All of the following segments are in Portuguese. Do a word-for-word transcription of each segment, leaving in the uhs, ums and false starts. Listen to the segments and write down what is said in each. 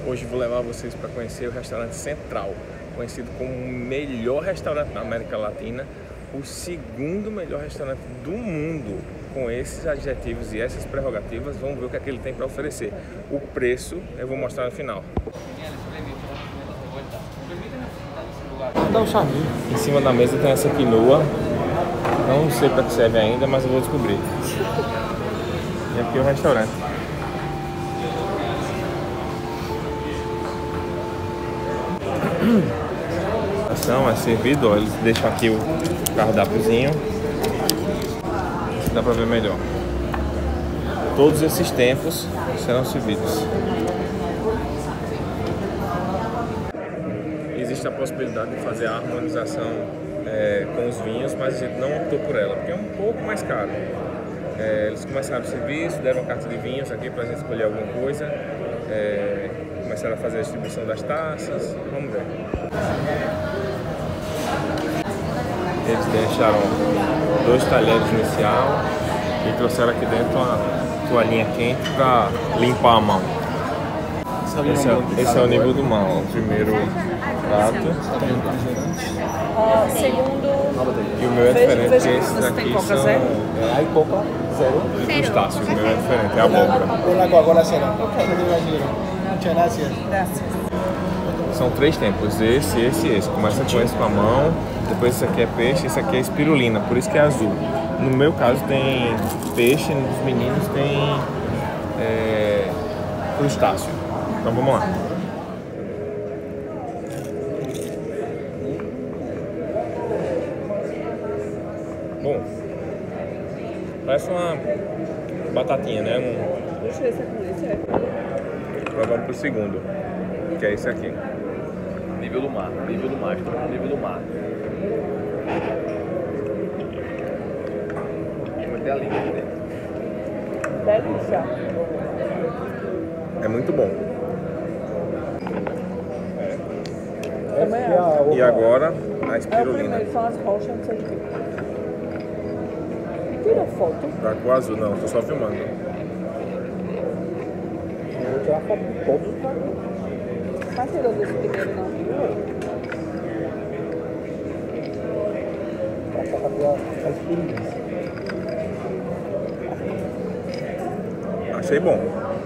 Hoje vou levar vocês para conhecer o restaurante Central, conhecido como o melhor restaurante da América Latina, o segundo melhor restaurante do mundo. Com esses adjetivos e essas prerrogativas, vamos ver o que é que ele tem para oferecer. O preço eu vou mostrar no final. Em cima da mesa tem essa quinoa. Não sei para que serve ainda, mas eu vou descobrir. E aqui é o restaurante. Ação é servido, ó, eles deixam aqui o cardápiozinho. Dá pra ver melhor. Todos esses tempos serão servidos. Existe a possibilidade de fazer a harmonização é, com os vinhos, mas a gente não optou por ela, porque é um pouco mais caro. É, eles começaram o serviço, deram uma carta de vinhos aqui pra gente escolher alguma coisa. É, começaram a fazer a distribuição das taças. Vamos ver. Eles deixaram dois talheres inicial e trouxeram aqui dentro uma toalhinha quente para limpar a mão. Esse é, esse é o nível do mão. O primeiro prato. Uh, segundo. E o meu é diferente, porque esses aqui são. Hay coca, cero. Crustáceo, o meu é diferente, é abóbora. Una Coca-Cola cero. Muchas gracias. São três tempos, esse, esse e esse. Começa com esse com a mão, depois esse aqui é peixe, esse aqui é espirulina, por isso que é azul. No meu caso tem peixe, nos meninos tem é, crustáceo. Então vamos lá. Bom, parece uma batatinha, né? Um... Deixa eu ver se é com esse, é. Agora vamos pro segundo, que é esse aqui. Nível do mar, nível do mar, nível do mar. Vou meter a língua aqui dentro. Delícia. É muito bom. Também é. E agora a É o espirulina. primeiro, são as rochas, não sei o que. Tira foto. Tá com o azul, não, tô só filmando. Eu vou tirar foto de todos. Tá tirando esse primeiro, não? Pra fazer a experiência. Achei bom.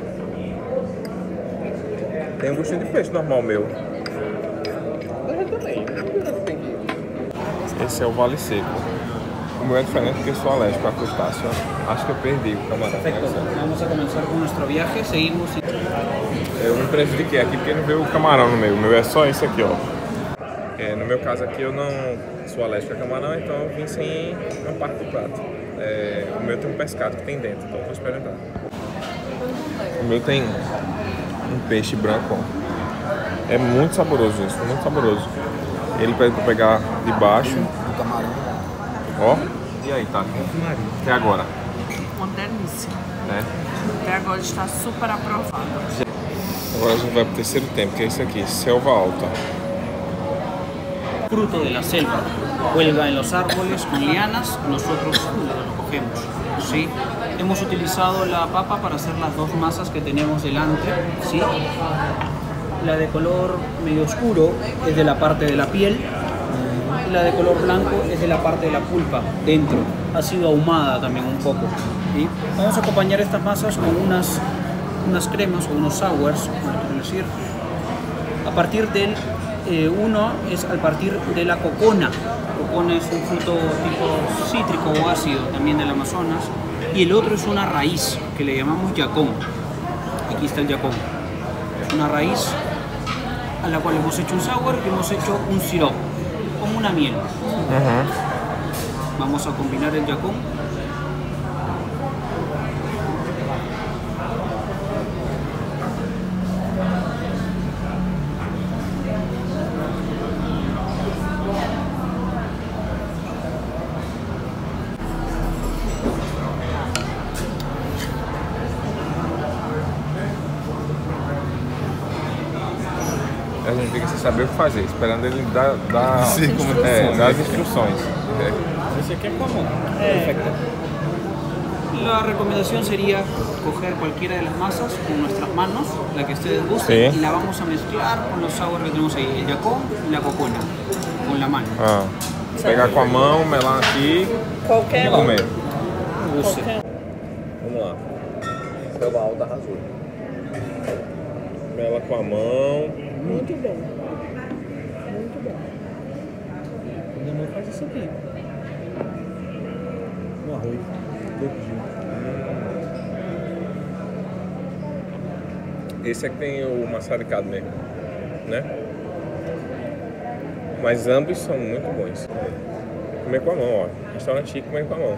Tem um gostinho de peixe normal meu. Eu também. Esse é o vale seco. O meu é diferente porque eu sou alérgico a crustáceo. Acho que eu perdi o camarão. Perfecto, vamos a comenzar con nuestro viaje, seguimos. Eu me prejudiquei aqui porque não veio o camarão no meu. O meu é só esse aqui, ó. É, no meu caso aqui eu não sou alérgico a camarão, então eu vim sem uma parte do prato. É, o meu tem um pescado que tem dentro, então eu vou experimentar. O meu tem um peixe branco, ó. É muito saboroso isso, muito saboroso. Ele pede pra pegar de baixo. O camarão. Ó. E aí, tá? Até agora. Uma delícia. Né? Até agora está super aprovado. Agora a gente vai pro terceiro tempo, que é esse aqui, selva alta. Fruto de la selva, cuelga en los árboles con lianas, nosotros lo cogemos, ¿sí? Hemos utilizado la papa para hacer las dos masas que tenemos delante, ¿sí? La de color medio oscuro es de la parte de la piel y la de color blanco es de la parte de la pulpa, dentro. Ha sido ahumada también un poco, ¿sí? Vamos a acompañar estas masas con unas, unas cremas o unos sours, como quiero decir. A partir del eh, uno es al partir de la cocona. Cocona es un fruto tipo cítrico o ácido también del Amazonas. Y el otro es una raíz que le llamamos yacón. Aquí está el yacón. Es una raíz a la cual hemos hecho un sour y hemos hecho un sirope, como una miel. Uhum. Vamos a combinar el yacón. A gente fica sem saber o que fazer, esperando ele dar, dar, Sim, é, dar as instruções. É. Ese aquí es como. Perfecto. La recomendación sería coger cualquiera de las masas con nuestras manos, la que ustedes gusten, sí. y la vamos a mezclar con los sabores que tenemos ahí, el yacón y la cocona, con la mano. Ah. Pegar com a mão, melar aqui Qualquer e um. comer. Guste. Vamos lá. Selva alta arrasou. Mela com a mão. Muito bom. Muito bom. Minha mãe faz isso aqui. Um arroz. Verdinho. Esse é que tem o maçaricado mesmo, né? Mas ambos são muito bons. Comer com a mão, ó. Restaurante chique, comer com a mão.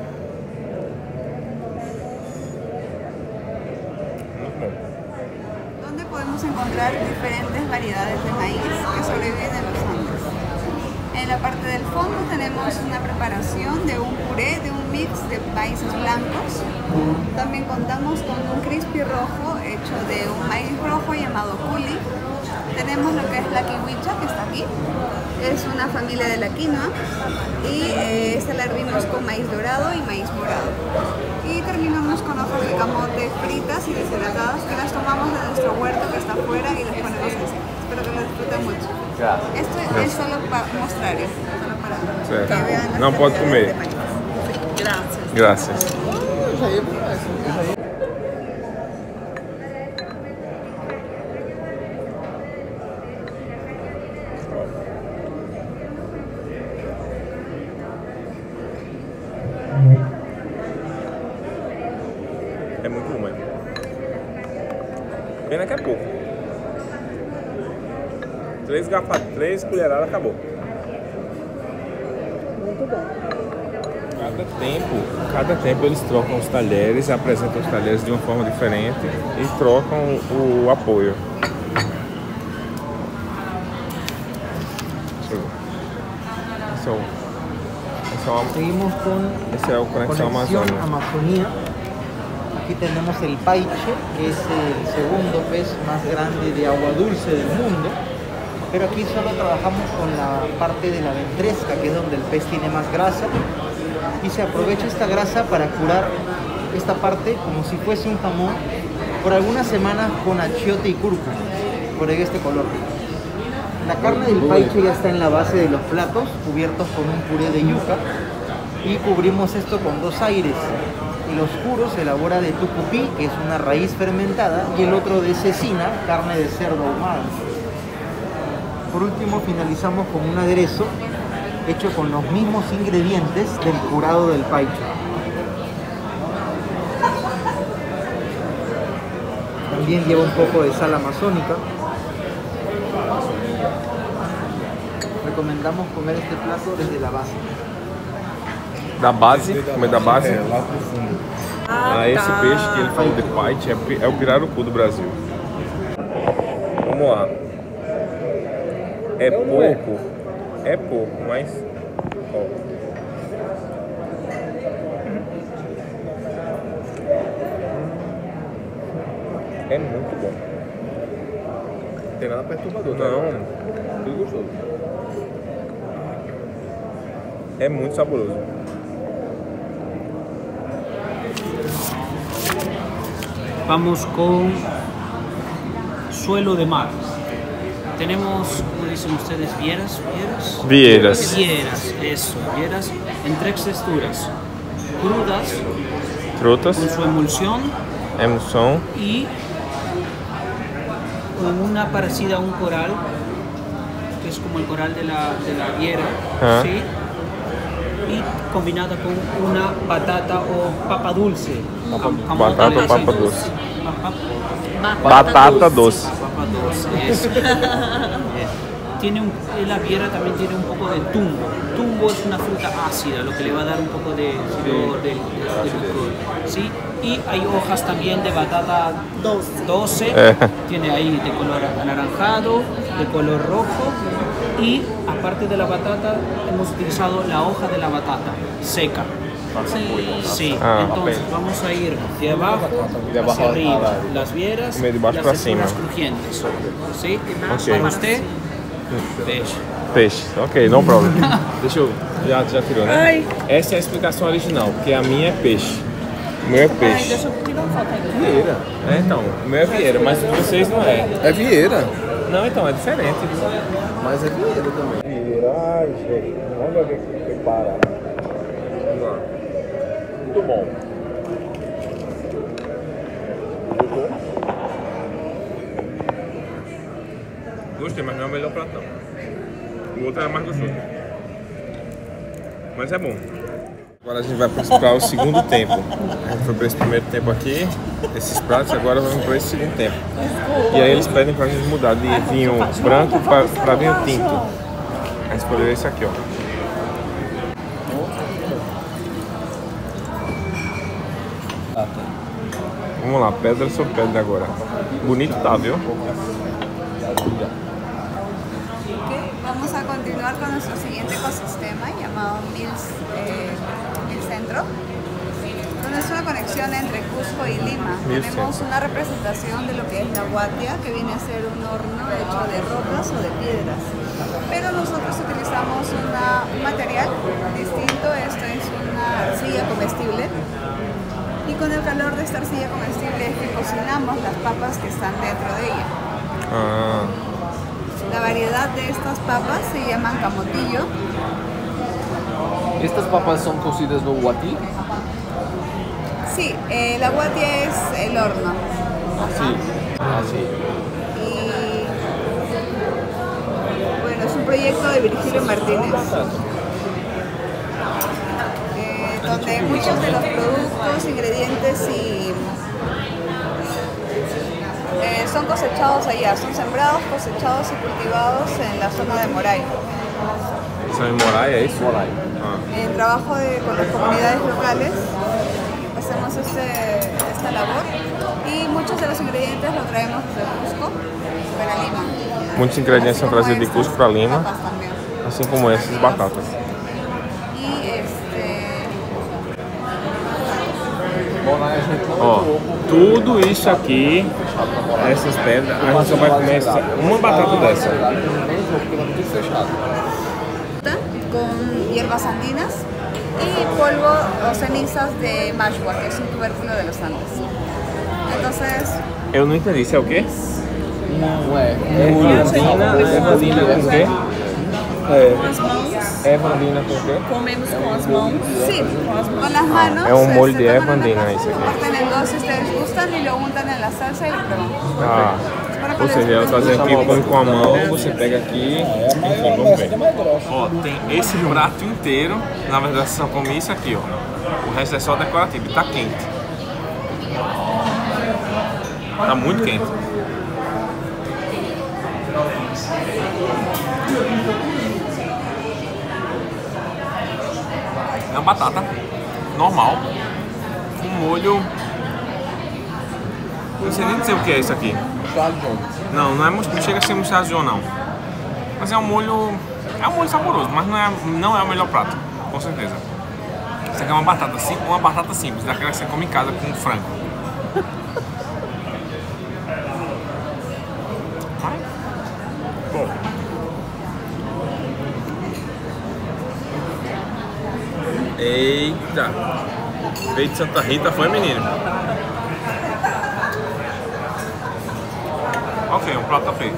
Muito bom. Donde podemos encontrar diferentes variedades de maíz que sobreviven en los Andes. En la parte del fondo tenemos una preparación de un puré, de un mix de maíces blancos. También contamos con un crispy rojo hecho de un maíz rojo llamado culi. Tenemos lo que es la kiwicha, que está aquí. Es una familia de la quinoa y eh, esta la hervimos con maíz dorado y maíz morado. Y terminamos con hojas de camote fritas y deshidratadas que las tomamos de nuestro huerto que está afuera y las ponemos encima. Espero que lo disfruten mucho. Esto es solo para mostrar, ¿eh? Solo para Certo. que vean las Não pode variedades comer. de maíz. Graças. Graças. Isso aí é promessa. Isso aí. É muito bom, mesmo. Pena que é pouco. Três garfas, três colheradas, acabou. Muito bom. Cada tempo, cada tempo eles trocam os talheres, apresentam os talheres de uma forma diferente e trocam o, o apoio. Deixa eu ver. Esse é o, esse é o, Seguimos con esse é o Conexão Conexión Amazônia. Amazonía. Aquí tenemos el paiche, que es el segundo pez más grande de agua dulce del mundo. Pero aquí solo trabajamos con la parte de la ventresca, que es donde el pez tiene más grasa. Y se aprovecha esta grasa para curar esta parte como si fuese un jamón por algunas semanas con achiote y cúrcuma, por este color. La carne del paiche ya está en la base de los platos, cubiertos con un puré de yuca, y cubrimos esto con dos aires. El oscuro se elabora de tucupí, que es una raíz fermentada, y el otro de cecina, carne de cerdo ahumada. Por último finalizamos con un aderezo hecho con los mismos ingredientes del curado del paiche. También lleva un poco de sal amazónica. Recomendamos comer este plato desde la base. Da base, comer da base. Lá pro fundo. Ah, esse peixe que ele falou de paiche é, pi- é o pirarucu do Brasil. Vamos lá. É pouco, é pouco, mas ó. É muito bom. Não tem nada perturbador, tá? Não, Tudo gostoso. é muito saboroso. Vamos con suelo de mar. Tenemos, como dicen ustedes, vieras, vieras. Vieiras. Vieras, eso, vieras en tres texturas. Crudas, Frutas, con su emulsión emulsão, y con una parecida a un coral, que es como el coral de la, de la viera, Ah. ¿sí? Y combinada con una batata o papa dulce. Cam- camote batata le ou papa decimos. doce. Pa- pa- Batata doce. Papa doce, eso. Tiene un, la viera también tiene un poco de tumbo. Tumbo es una fruta ácida, lo que le va a dar un poco de, de, de, de licor, ¿sí? Y hay hojas también de batata doce, Eh. tiene ahí de color anaranjado, de color rojo, y aparte de la batata hemos utilizado la hoja de la batata seca. Sí, Ah, entonces ok. vamos a ir de abajo De abajo hacia a- arriba, a- las vieras, Meio de baixo las pra texturas cima. crujientes, ¿sí? Ok. Para usted, peixe. Peixe, ok, no problem. Deixa eu. Já, já tirou, né? Ai. Essa é a explicação original, porque a minha é peixe. O meu é Ai, peixe. deixa eu tirar uma foto ainda. Vieira. É, então, o meu é Vieira, mas o de vocês não é. É Vieira. Não, então, é diferente. Mas é Vieira também. Vieira, ai, gente, olha ver que prepara. Vamos lá. Muito bom. Gostei, mas não é o melhor prato não. O outro era mais gostoso. Mas é bom. Agora a gente vai para o segundo tempo. A gente foi para esse primeiro tempo aqui, esses pratos, agora vamos para esse segundo tempo. E aí eles pedem para a gente mudar de vinho branco para vinho tinto. A gente escolheu esse aqui, ó. Vamos lá, pedra sobre pedra agora. Bonito tá, viu? Vamos a continuar con nuestro siguiente ecosistema llamado Mills, eh, Mills Centro, donde es una conexión entre Cusco y Lima. Mills Tenemos Centro. una representación de lo que es la huatia, que viene a ser un horno hecho de rocas o de piedras. Pero nosotros utilizamos una, un material distinto, esto es una arcilla comestible. Y con el calor de esta arcilla comestible es que cocinamos las papas que están dentro de ella. Ah, La variedad de estas papas se llaman camotillo. Estas papas son cocidas no huati? Sí, eh, la huatia es el horno. Así. Así. Y bueno, es un proyecto de Virgilio Martínez. eh, donde muchos de los productos, ingredientes y eh, son cosechados allá, son sembrados, cosechados y cultivados en la zona de Moray. são em Moraia, é isso? Moray. Ah. En trabajo de, con las comunidades locales hacemos este, esta labor y muchos de los ingredientes los traemos de Cusco para Lima. Muitos ingredientes são Así como trazidos de estas Cusco para Lima, papas también. assim como essas batatas. Y este, Moray a gente não Ó, entrou tudo isso aqui, essas pedras, a gente só vai comer essa- uma batata dessa. porque ela é muito fechada. con hierbas andinas y polvo o cenizas de mashua, que es un tubérculo de los Andes. Entonces, Eu não entendi, isso é o quê? Não é. Evandina, Evandina com o quê? Com as mãos, Evandina com o quê? comemos com as mãos. sí, con las manos. es un molde se de toman una Evandina, taza, dice aquí. parten en dos si ustedes gustan y lo untan en la salsa y lo prueban. Ah, ou seja, ela tá dizendo que põe com a mão, você pega aqui e vamos ver. Ó, tem esse prato inteiro, na verdade só come isso aqui, ó. O resto é só decorativo e tá quente. Tá muito quente. É uma batata normal, com molho. Não sei nem dizer o que é isso aqui. Não, não, é, não chega a ser mostarda não. Mas é um molho. É um molho saboroso, mas não é, não é o melhor prato, com certeza. Isso aqui é uma batata simples, uma batata simples, daquela que você come em casa com frango. Ai, bom. Eita! Veio de Santa Rita, foi, menino? Ok, um prato tá feito.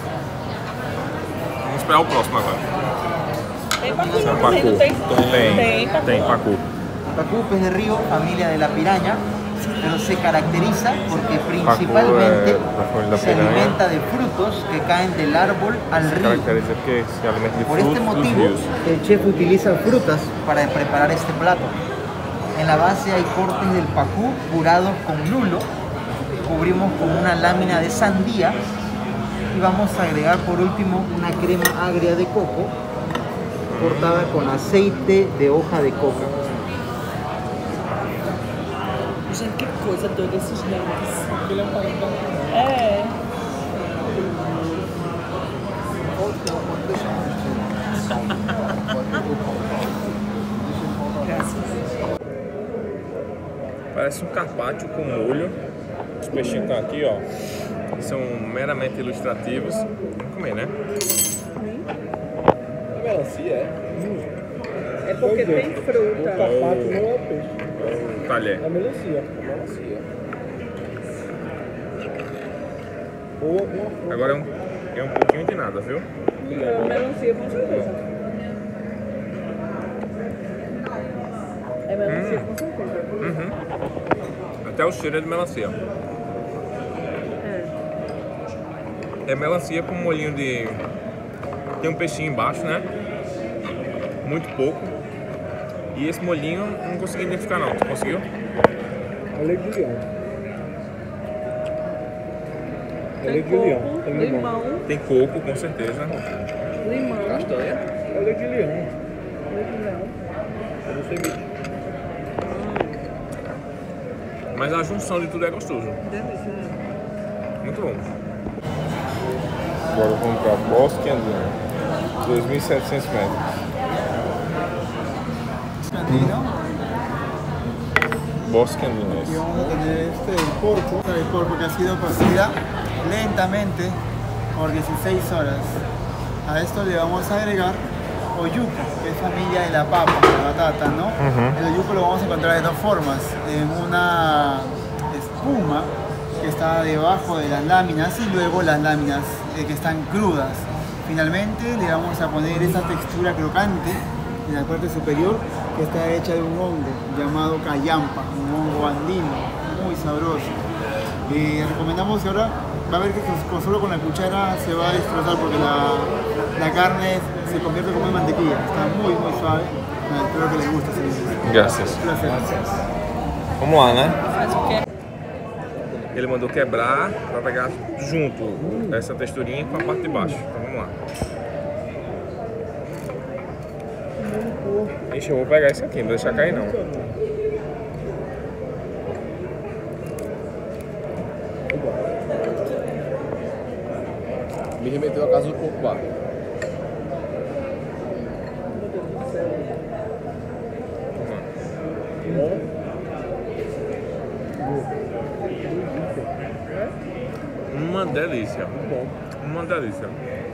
Vamos esperar o próximo agora. Tem pacu, São não pacu. tem? Tem, Tem pacu. tem pacu. Pacu, pez de río, familia de la piraña, pero se caracteriza porque Pacu principalmente é da família da se piranha. alimenta de frutos que caen del árbol al Se río. caracteriza porque se alimenta de Por este frutos dos motivo, rios. el chef utiliza frutas para preparar este plato. En la base hay cortes del pacú curados con lulo, cubrimos con una lámina de sandía y vamos a agregar por último una crema agria de coco cortada con aceite de hoja de coca. Gente, que coisa doida esses dentes. É. Parece um carpaccio com molho. Os peixinhos estão aqui, ó. São meramente ilustrativos. Vamos comer, né? Melancia, é? É porque tem fruta. Carpaccio não é peixe. o talher. É melancia. É melancia. Ou uma fruta. Agora é um, é um pouquinho de nada, viu? É melancia com certeza. É melancia Hum. com certeza. Uhum. Até o cheiro é de melancia. É. É melancia com um molhinho de... Tem um peixinho embaixo, né? Muito pouco. E esse molhinho eu não consegui identificar não. Tu conseguiu? É leite de leão. É Tem leite de leão. coco, Tem limão. limão, Tem coco, com certeza. limão, Castanha. É leite de leão. leite de leão. Eu não sei mentir. Mas a junção de tudo é gostoso. Delícia, né? Muito bom. Agora vamos para Bosque Andino. dois mil e setecentos metros. Bosque Andino. Y vamos a tener este, el porco, el porco que ha sido cocida lentamente por dieciséis horas. A esto le vamos a agregar oyuco, que es familia de la papa, la batata, ¿no? Ujú. El oyuco lo vamos a encontrar de dos formas, en una espuma que está debajo de las láminas y luego las láminas eh, que están crudas. Finalmente le vamos a poner esa textura crocante en la parte superior que está hecha de un hongo llamado cayampa, un hongo andino, muy sabroso. Eh, recomendamos que ahora va a ver que con, solo con la cuchara se va a destrozar porque la, la carne se convierte como en mantequilla, está muy muy suave. Ah, espero que les guste. Sí. Graças. Gracias. Vamos lá, né? Faz o quê? Ele mandou quebrar para pegar junto essa texturinha com a parte de baixo. Então vamos lá. Ixi, eu vou pegar esse aqui, não vou deixar cair não. Me remeteu à casa do porco lá. Uma delícia. Uma delícia.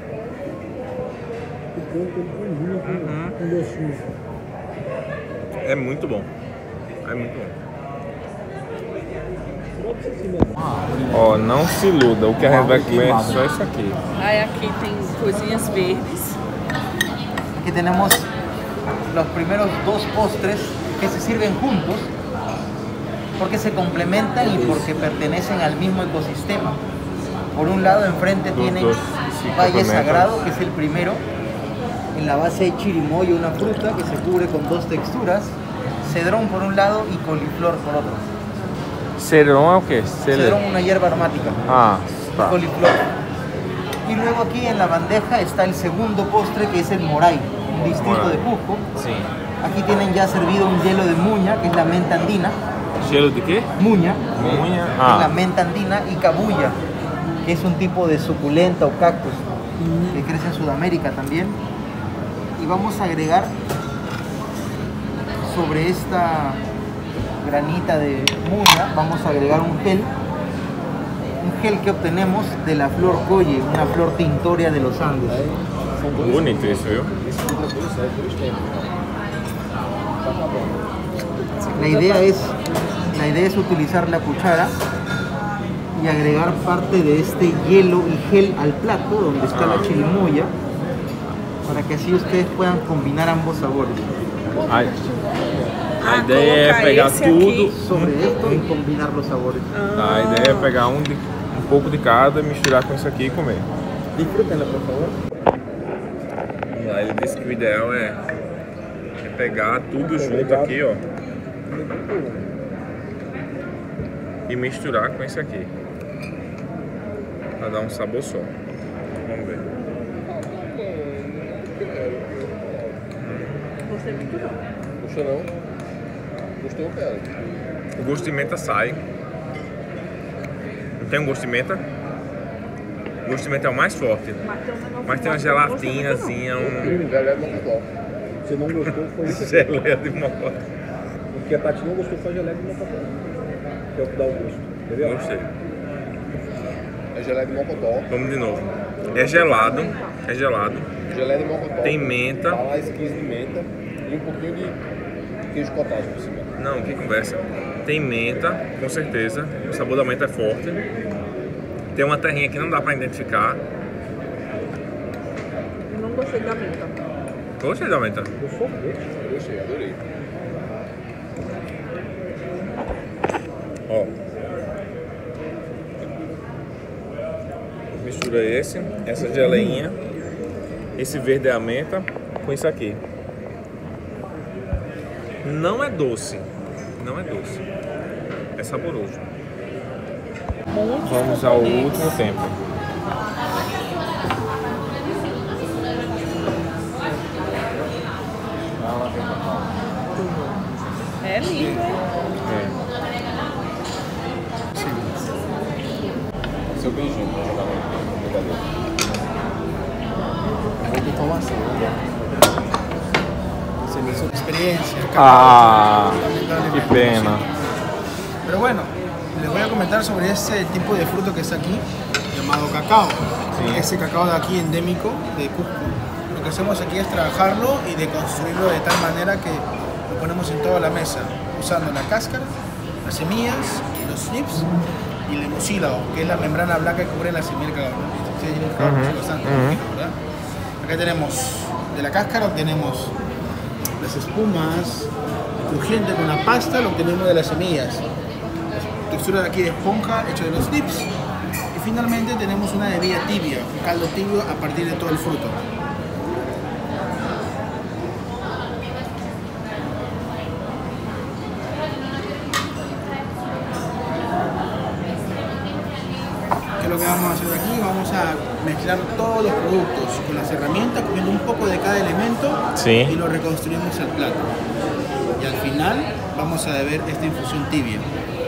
Uhum. Um docinho. É muito bom. É muito bom. Ó, não se iluda. O que a gente vai comer é só isso aqui. Aí aqui tem coisinhas verdes. Aquí tenemos los primeros dos postres que se sirven juntos porque se complementan y porque pertenecen al mismo ecosistema. Por un lado, enfrente Los tienen dos sí Valle complementan. Sagrado, que es el primero. En la base hay chirimoya, una fruta que se cubre con dos texturas. Cedrón por un lado y coliflor por otro. Cedrão é o quê? Cedrón, una hierba aromática. Ah, tá. Coliflor. Y luego aquí en la bandeja está el segundo postre, que es el moray, un distrito Moray. de Cusco. Sim. Aquí tienen ya servido un hielo de muña, que es la menta andina. Gelo de quê? Muña, Muña. que es la Ah, menta andina, y cabuya, que es un tipo de suculenta o cactus que crece en Sudamérica también. Y vamos a agregar sobre esta granita de muña, vamos a agregar un gel, un gel que obtenemos de la flor colle, una flor tintoria de los Andes. bonito isso, viu? La idea es, la idea es utilizar la cuchara y agregar parte de este hielo y gel al plato donde está la chirimoya, para que así ustedes puedan combinar ambos sabores. A, a Ah, ideia é colocar pegar esse tudo. aqui. Sobre esto y combinar los sabores. Tá, a ideia é pegar um, de, um pouco de cada, misturar com isso aqui e comer. Disfrútenlo, por favor. Vamos lá, ele disse que o ideal é, é pegar tudo junto aqui, ó. E misturar com esse aqui. Pra dar um sabor só. Vamos ver. Gostei muito não. Gostou não? Gostou, eu quero. O gosto de menta sai. Não tem um gosto de menta? O gosto de menta é o mais forte. Mas tem uma gelatinazinha, um Geleia de mocotó. Você não gostou, foi isso. geleia de mocotó. Porque a Tati não gostou, foi a geleia de mocotó. Que é o que dá o gosto. Entendeu? Gostei. É geleia de mocotó. Vamos de novo. É gelado. É gelado. Geleia de mocotó. Tem menta. Tá lá esquis de menta e um pouquinho de queijo cottage por cima. Não, que conversa. Tem menta, com certeza. O sabor da menta é forte. Tem uma terrinha que não dá pra identificar. Eu não gostei da menta. Gostei da menta. Eu sou Eu gostei, adorei. Ó. Mistura esse, essa geleinha. Esse verde é a menta com isso aqui. Não é doce. Não é doce. É saboroso. Muitos Vamos ao componentes. último tempo. É lindo, hein? É. Seu beijinho pra jogar no brigadeiro. Muita informação. Se me hizo experiencia. Ah, que pena. Pero bueno, les voy a comentar sobre ese tipo de fruto que está aquí, llamado cacao. Sí. Ese cacao de aquí endémico de Cusco. Lo que hacemos aquí es trabajarlo y deconstruirlo de tal manera que lo ponemos en toda la mesa, usando la cáscara, las semillas, los nips y el mucílago, que es la membrana blanca que cubre la semilla del cacao. Sí, el cacao Ujú, es bastante ujú. rico, ¿verdad? Acá tenemos de la cáscara, obtenemos las espumas, crujiente con la pasta, lo obtenemos de las semillas. Textura de aquí de esponja, hecho de los nips. Y finalmente tenemos una bebida tibia, un caldo tibio a partir de todo el fruto. ¿Qué es lo que vamos a hacer aquí? Vamos a mezclar todos los productos con las herramientas, cogiendo un poco de cada elemento Sí. y lo reconstruimos al plato. Y al final vamos a beber esta infusión tibia.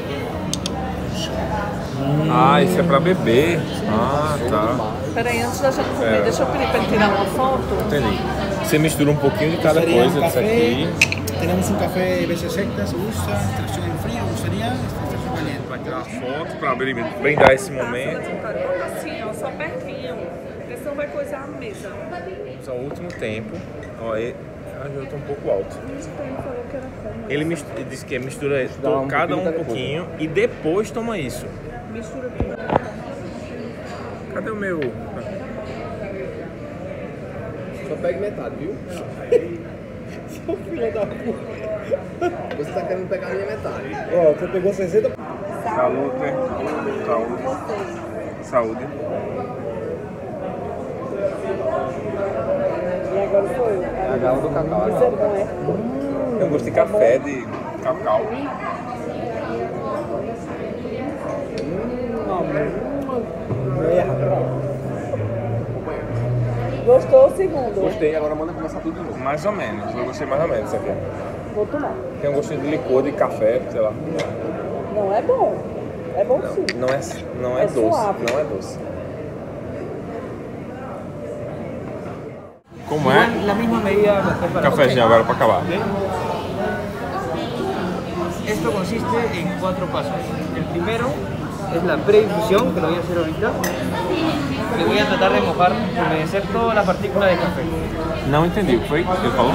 Ah, isso é pra beber. Ah, tá. Peraí, antes da gente comer, É. deixa eu pedir pra ele tirar uma foto. Entendi. Você mistura um pouquinho de cada Sería coisa un disso café, aqui. tenemos un café B C secta, se usa, extracción en frío, usaría extracción caliente. Vai tirar foto pra brindar esse momento. Assim, ó, só pertinho. Porque senão vai coisar a mesa. Vamos ao último tempo. Ó, e... ah, eu tô um pouco alto. Ele falou que era como. Ele, mist... ele disse que é mistura to- cada um um pouquinho e depois toma isso. Mistura tudo. Cadê o meu? Só pegue metade, viu? Seu filho da puta. Você tá querendo pegar a minha metade. Ó, você pegou sessenta. Saúde. Saúde. Saúde. E agora sou eu. É a gala do cacau. Isso é bom, é? Eu gosto de café, de cacau. Gostou o segundo? Gostei, agora manda começar tudo de novo. Mais ou menos. Eu gostei mais ou menos isso aqui. Vou tomar. Tem um gostinho de licor, de café, sei lá. Não é bom. É bom sim. Não é, não é, É doce. suave. Não é doce. Como é? Igual, la misma medida es para Cafezinho agora pra acabar. ¿Ok? Esto consiste en cuatro pasos. El primero es la preinfusión, que lo voy a hacer ahorita. Le voy a tratar de mojar, humedecer todas las partículas de café. Não entendi o que foi que ele falou.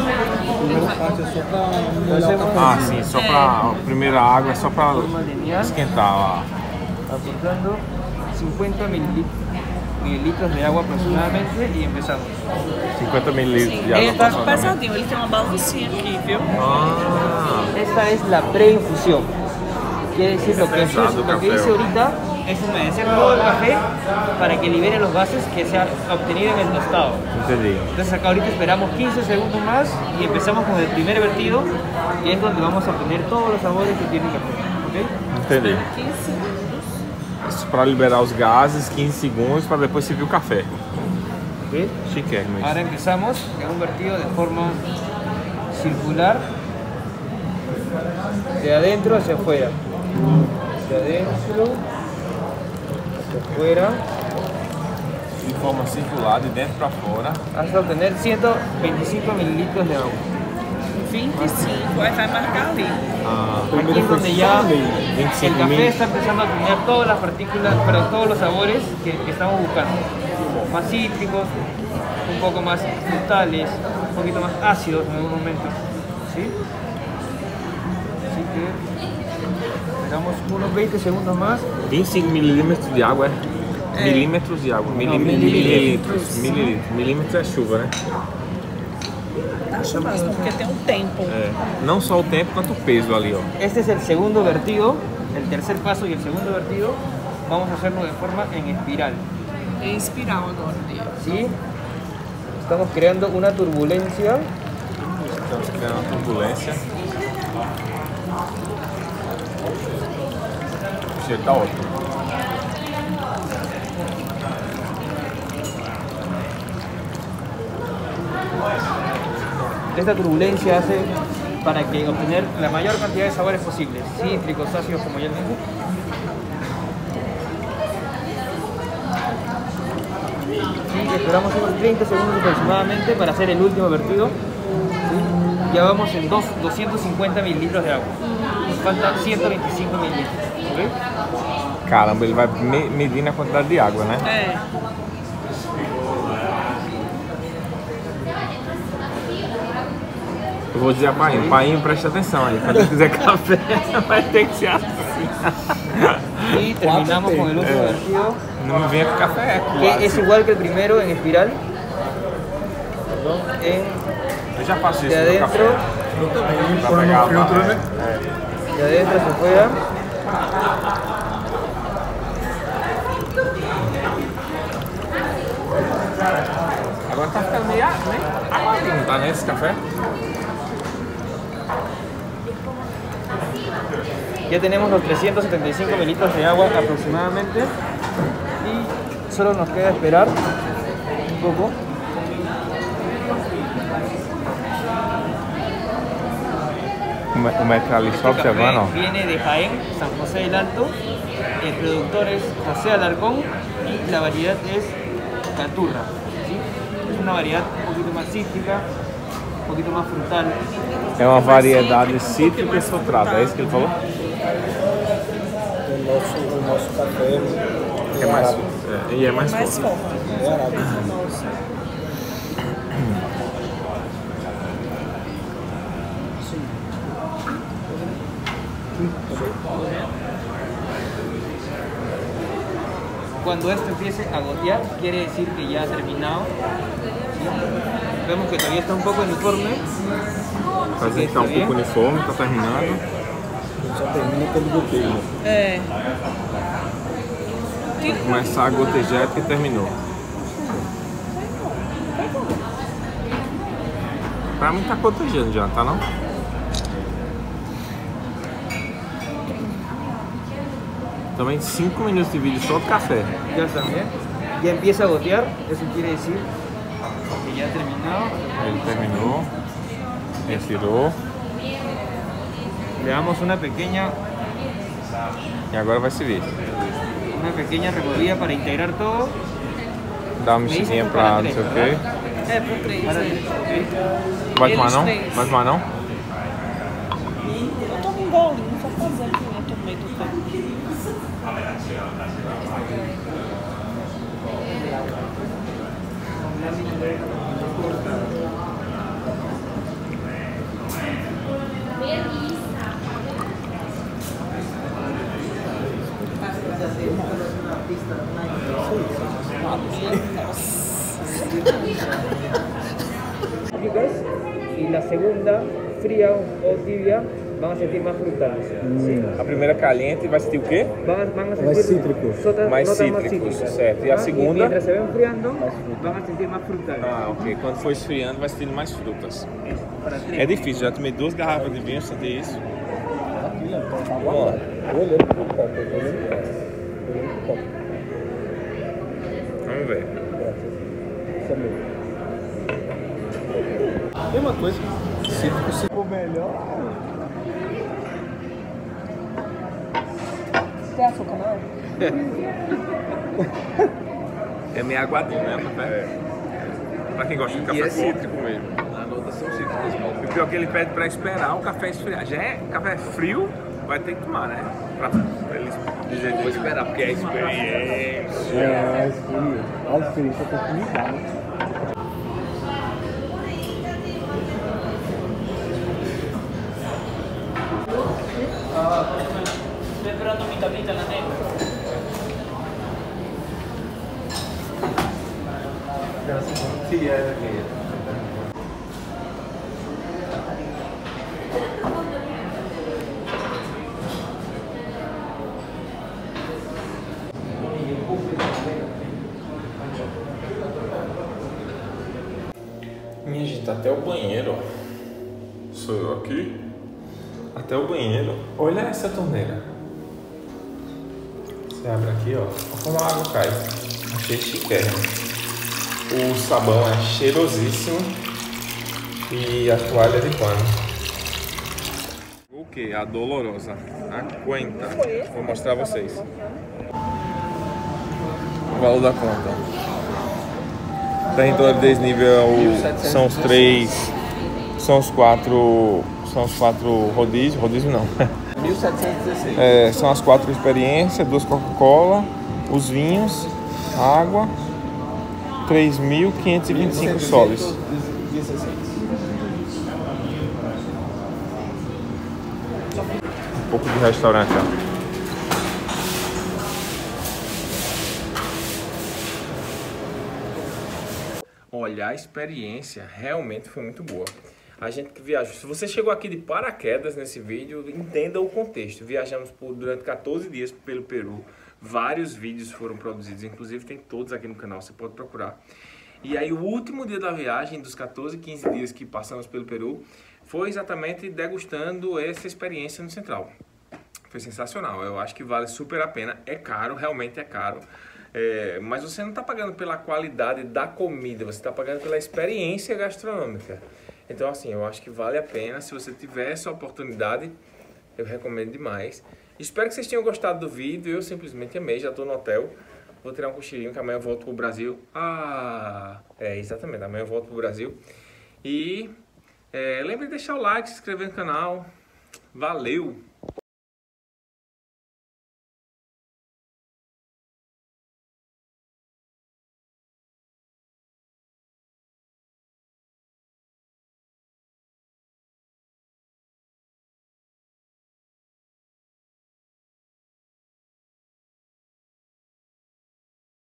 Lo hacemos Ah, sim, só pra. A primeira água é só pra forma lineal, esquentar lá. aportando cincuenta mililitros de agua aproximadamente y empezamos. cinquenta mililitros de água Ele tá aproximadamente. pesadinho, ele tem uma balancinha aqui, viu? Ah, Esta es la preinfusión. Quiere decir lo que, es, Pesado, lo que café. hice ahorita es humedecer todo el café para que libere los gases que se han obtenido en el tostado. entendi. Entonces acá ahorita esperamos quince segundos más y empezamos con el primer vertido, que es donde vamos a obtener todos los sabores que tiene el café. ¿Ok? Entendi. quinze segundos. Isso pra liberar os gases, quinze segundos, pra depois servir o café. ¿Ok? Chiquérrimo Ahora isso. empezamos en un vertido de forma circular, de adentro hacia afuera, de adentro hacia afuera, De forma circular, de dentro pra fora. hasta obtener ciento veinticinco mililitros de agua. vinte e cinco, aí vai marcar ali. Ah, Aquí es donde ya el veinticinco café mil. está empezando a tener todas las partículas, pero todos los sabores que, que estamos buscando. Más cítricos, un poco más frutales, un poquito más ácidos en algún momento. ¿Sí? ¿Sí? que esperamos unos veinte segundos más. vinte e cinco milímetros de água, é? Milímetros de água, Milí mililitros. Mililitros. Milímetros é chuva, né? Acho mais, porque tem um tempo. É. Não só o tempo, quanto o peso ali, ó. Este es el segundo vertido, el tercer paso y el segundo vertido. Vamos a hacerlo de forma en espiral. Em espiral agora, Diego. ¿Sí? Estamos creando una turbulencia. Estamos criando uma turbulência. O cheiro tá ótimo. Esta turbulencia hace para que obtener la mayor cantidad de sabores posibles, cítricos, ácidos, como ya les dije. Y esperamos unos treinta segundos aproximadamente para hacer el último vertido. ¿Sí? Ya vamos en dos, doscientos cincuenta mililitros de agua. Nos faltan ciento veinticinco mililitros. ¿Okay? Caramba, ele vai me medindo a quantidade de água, né? É. Eu vou dizer a Painho, Painho, presta atenção aí, quando ele quiser café, vai ter que ser assim. Y terminamos con el último vertido, Não me venha com café, que es igual que el primero en espiral. Perdón, en Eu já faço isso de no café. adentro, Pra pegar a barra. de adentro hacia afuera. Agora tá ficando meio aguadinho, não tá nesse café? Ya tenemos los trescientos setenta y cinco mililitros de agua aproximadamente y solo nos queda esperar un poco. O metro ali só Este café observando, ó. viene de Jaén, San José del Alto, el productor es José Alarcón y la variedad es Caturra. ¿Sí? Es una variedad un poquito más cítrica, un poquito más frutal. É uma variedade cítrica e frutada, é isso que ele falou? O nosso, o nosso café É mais, é, e é mais, Mais forte. forte. é arábico. Nossa. Cuando esto empiece a gotear, quiere decir que ya ha terminado. ¿Sí? Vemos que todavía está un poco uniforme. Faz que tá um pouco uniforme, tá terminando. Só termina quando goteja. É. Vai começar a gotejar é porque terminou. Pra mim tá gotejando já, tá não? Também cinco minutos de vídeo só de café. Ya está bien. Ya empieza a gotear, eso quiere decir que ya ha terminado. Ele terminou, respirou Le damos una pequeña, e agora vai servir. una pequeña removida para integrar todo. Dá uma mexidinha pra não sei o quê. É, pro três. Para- É. ¿sí? Vai tomar Eles não? três. Vai tomar não? Eu tomo um bolinho, só fazer aqui, né? Tomei do tempo. Cítricas, y la segunda, fría o tibia, van a sentir más frutales. ¿sí? A primeira caliente vai sentir o quê? Van, a- van a Mais sentir cítricos. sotas- Mais notas más cítricos, cítricas. certo. E a Ah, segunda? mientras se va enfriando, van a sentir más frutales. Ah, ok. Quando for esfriando, vai sentindo mais frutas. Para tres. É difícil, já tomei duas garrafas de vinho, senti isso. Vamos lá. Tô olhando pro copo, eu tô olhando pro copo. Tô olhando pro copo. Vamos ver. Isso é meu. Mesma coisa. Cítrico se for melhor. Tem açúcar, não é? É meio aguadinho, né, o café? Pra quem gosta de café E é forte. cítrico mesmo. As notas são cítricas. E o pior é que ele pede pra esperar o café esfriar. Já é café frio, vai ter que tomar, né? Pra, pra eles dizerem. Vou esperar, porque é experiência. É, esfria. A experiência tem que me dar, né? Estoy esperando mi tablita en la negra. Sí, es aqui. Minha gente, até o banheiro. Sou eu aqui. Até o banheiro. Olha essa torneira. Você abre aqui, ó. Olha como a água cai. Achei chiquérrimo. O sabão é cheirosíssimo. E a toalha de pano. O que? A dolorosa. Aguenta. Vou mostrar a vocês. O valor da conta. Tem em torno desse nível, são os três, são os quatro, são os quatro rodízios, rodízio não. mil setecentos e dezesseis. É, são as quatro experiências, duas Coca-Cola, os vinhos, água, três mil quinhentos e vinte e cinco soles. Um pouco de restaurante, ó. Olha, a experiência realmente foi muito boa. A gente que viajou, se você chegou aqui de paraquedas nesse vídeo, entenda o contexto. Viajamos por, durante quatorze dias pelo Peru. Vários vídeos foram produzidos, inclusive tem todos aqui no canal, você pode procurar. E aí o último dia da viagem, dos quatorze, quinze dias que passamos pelo Peru, foi exatamente degustando essa experiência no Central. Foi sensacional, eu acho que vale super a pena. É caro, realmente é caro. É, mas você não está pagando pela qualidade da comida, você está pagando pela experiência gastronômica. Então assim, eu acho que vale a pena. Se você tiver essa oportunidade, eu recomendo demais. Espero que vocês tenham gostado do vídeo. Eu simplesmente amei, já estou no hotel. Vou tirar um cochilinho que amanhã eu volto pro Brasil. Ah, é, exatamente, amanhã eu volto pro Brasil. E é, lembre de deixar o like, se inscrever no canal. Valeu!